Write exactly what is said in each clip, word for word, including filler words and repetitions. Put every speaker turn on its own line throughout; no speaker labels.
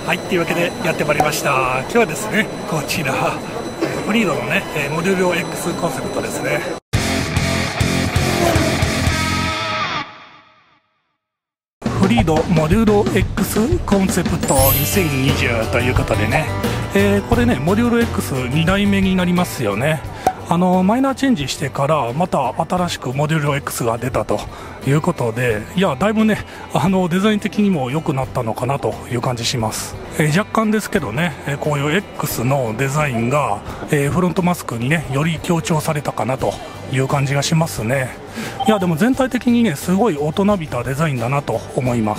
はい、というわけでやってまいりました。今日はですね、こちらフリードのねモデル X コンセプトですね。フリードモデュロ X コンセプトにせんにじゅうということでね、えー、これねモデュロ エックスに 代目になりますよね。あのマイナーチェンジしてからまた新しくモデュロ X が出たということで、いやだいぶねあのデザイン的にも良くなったのかなという感じします。えー、若干ですけどね、えー、こういう X のデザインが、えー、フロントマスクにねより強調されたかなという感じがしますね。いやでも全体的にねすごい大人びたデザインだなと思います。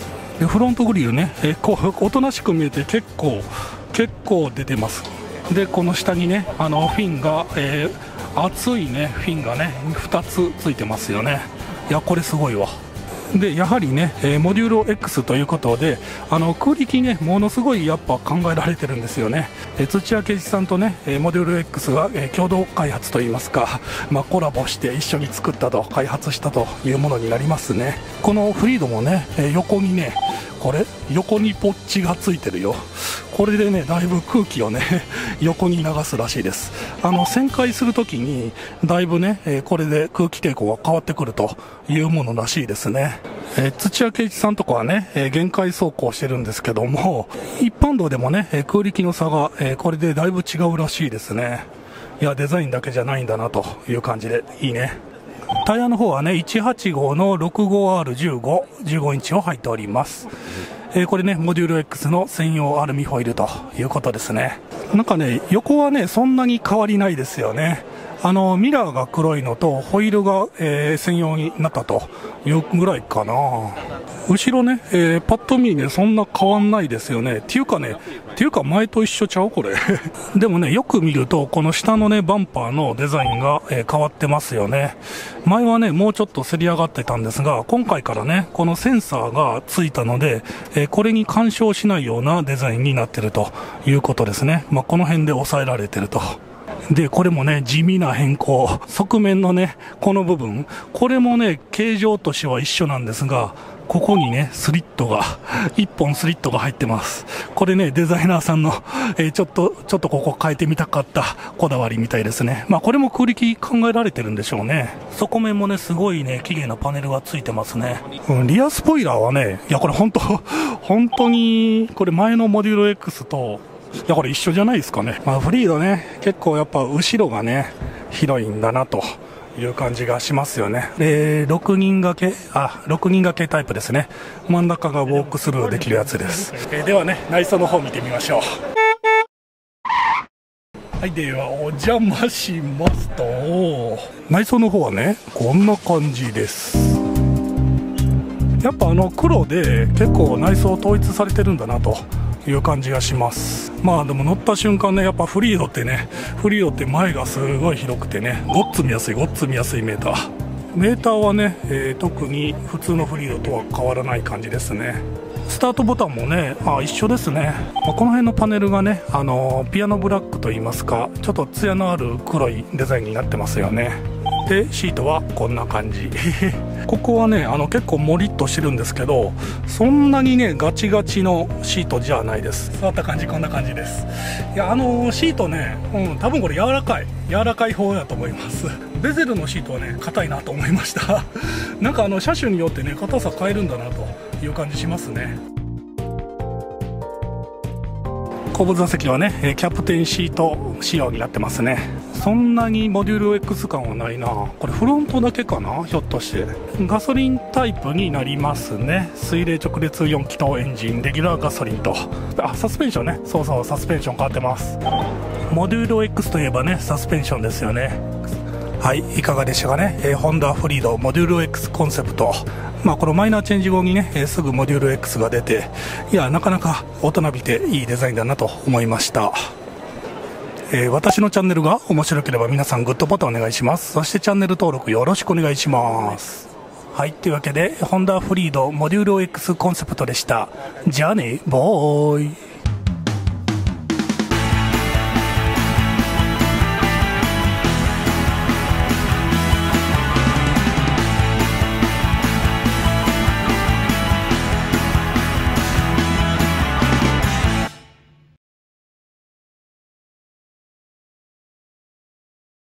でフロントグリルね、えー、こうおとなしく見えて結構結構出てます。でこの下にねあのフィンが、えー、厚いねフィンがねふたつついてますよね。いやこれすごいわ。でやはりね、えー、モデュロ X ということであの空力ねものすごいやっぱ考えられてるんですよね。えー、土屋圭一さんとねモデュロ X が、えー、共同開発といいますか、まあ、コラボして一緒に作ったと開発したというものになりますね。このフリードもね、えー、横にねこれ横にポッチがついてるよ。これでねだいぶ空気をね横に流すらしいです。あの旋回するときにだいぶね、えー、これで空気抵抗が変わってくるというものらしいですね。えー、土屋圭一さんとかはね、えー、限界走行してるんですけども、一般道でもね、えー、空力の差が、えー、これでだいぶ違うらしいですね。いやデザインだけじゃないんだなという感じでいいね。タイヤの方はねいちはちごの ろくごアールじゅうご、じゅうごインチを入っております。えー、これねモデュロ X の専用アルミホイルということですね。なんかね横はねそんなに変わりないですよね。あのミラーが黒いのとホイールが、えー、専用になったというぐらいかな。後ろね、えー、パッと見ねそんな変わんないですよね。っていうかねっていうか前と一緒ちゃうこれでもねよく見るとこの下のねバンパーのデザインが、えー、変わってますよね。前はねもうちょっとせり上がってたんですが、今回からねこのセンサーがついたので、えー、これに干渉しないようなデザインになってるということですね。まあ、この辺で抑えられてると。でこれもね地味な変更、側面のねこの部分、これもね形状としては一緒なんですが、ここにねスリットがいっぽんスリットが入ってます。これねデザイナーさんの、えー、ちょっとちょっとここ変えてみたかったこだわりみたいですね。まあこれも空力考えられてるんでしょうね。側面もねすごいね綺麗なパネルがついてますね。うん、リアスポイラーはねいやこれ本当本当にこれ前のモデュロ X といやこれ一緒じゃないですかね。まあフリードね結構やっぱ後ろがね広いんだなという感じがしますよね。でろくにん掛けあろくにん掛けタイプですね。真ん中がウォークスルーできるやつです。えー、ではね内装の方見てみましょう。はい、ではお邪魔しますと、内装の方はねこんな感じです。やっぱあの黒で結構内装統一されてるんだなという感じがします。まあでも乗った瞬間ねやっぱフリードってねフリードって前がすごい広くてねごっつ見やすいごっつ見やすいメーターメーターはね、えー、特に普通のフリードとは変わらない感じですね。スタートボタンもねあ一緒ですね。まあ、この辺のパネルがねあのー、ピアノブラックといいますかちょっとツヤのある黒いデザインになってますよね。でシートはこんな感じここはねあの結構モリッとしてるんですけど、そんなにねガチガチのシートじゃないです。触った感じこんな感じです。いやあのー、シートね、うん、多分これ柔らかい柔らかい方だと思います。ベゼルのシートはね硬いなと思いましたなんかあの車種によってね硬さ変えるんだなという感じしますね。後部座席はねキャプテンシート仕様になってますね。そんなにモデュロ X 感はないな。これフロントだけかなひょっとして。ガソリンタイプになりますね。水冷直列よん気筒エンジンレギュラーガソリンと、あサスペンションねそうそうサスペンション変わってます。モデュロ X といえばねサスペンションですよね。はいいかがでしたかね。えー、ホンダフリードモデュロ X コンセプト、まあこのマイナーチェンジ後にね、えー、すぐモデュロ X が出て、いやなかなか大人びていいデザインだなと思いました。えー、私のチャンネルが面白ければ皆さんグッドボタンお願いします。そしてチャンネル登録よろしくお願いします。はいというわけでホンダフリードモデュロ X コンセプトでした。じゃあねボーイ。